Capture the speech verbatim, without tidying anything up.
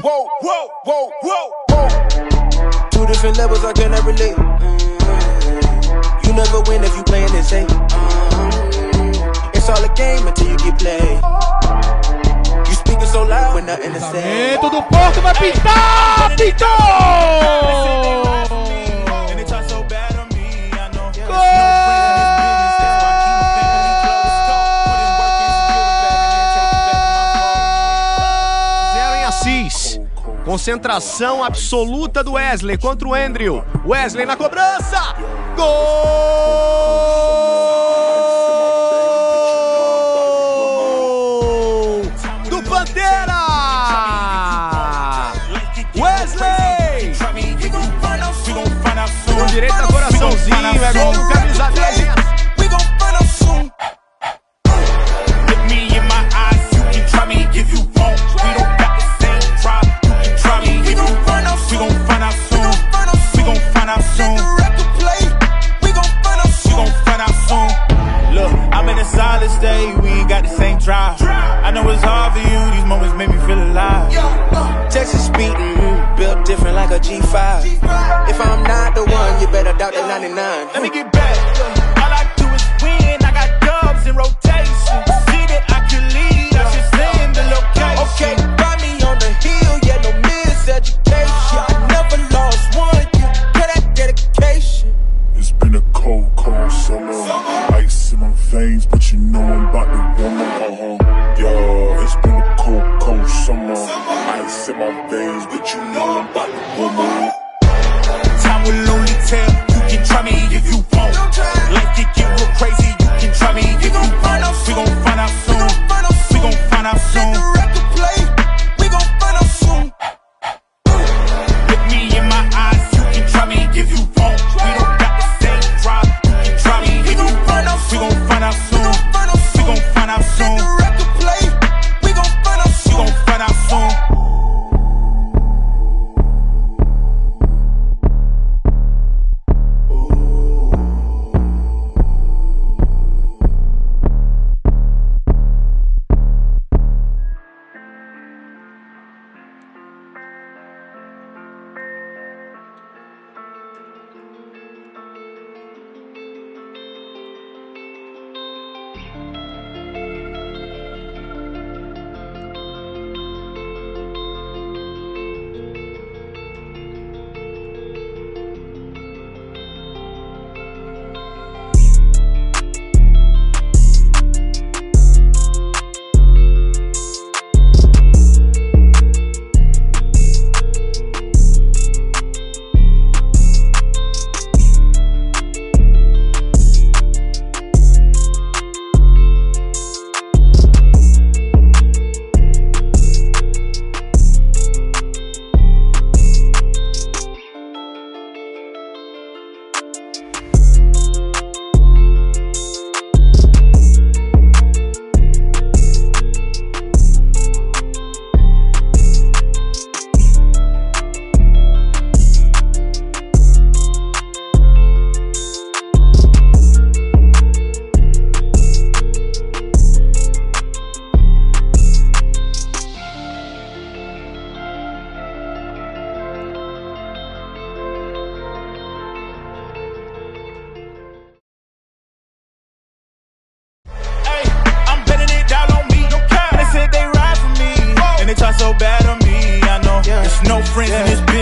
Whoa, whoa, whoa, whoa, whoa. Two different levels I cannot relate. Mm-hmm. You never win if you playing this safe. Mm-hmm. It's all a game until you get played. You speaking so loud when nothing to say. Do Porto vai pintar! Pintou! Concentração absoluta do Wesley contra o Andrew. Wesley na cobrança. Gol do Pantera. Wesley com direito a coraçãozinho. É gol do camisa dez. I know it's hard for you, these moments make me feel alive. Texas beating, mm, built different like a G five. If I'm not the one, you better doubt the ninety-nine. Let me get back. All I do is win, I got dubs in rotation. See that I can lead, I should stay in the location. Okay, find me on the hill, yeah, no miseducation. I never lost one, you get that dedication. It's been a cold, cold summer. Ice in my veins, but you know I'm about to warm up. Uh-huh. Yeah, it's been a cold, cold summer. Ice in my veins, but you know I'm about to warm up. Time will only tell. You can try me if you want. Life can get real crazy. You can try me if you want. We gon' find out soon. We gon' find out soon. We gon' find out soon. Look me in my eyes. You can try me if you want. We don't got the same drive. You can try me if you want. We gon' find out soon. We gon' find out soon. We gon' find out soon. We gon' find out soon. So bad on me, I know. There's no friends in this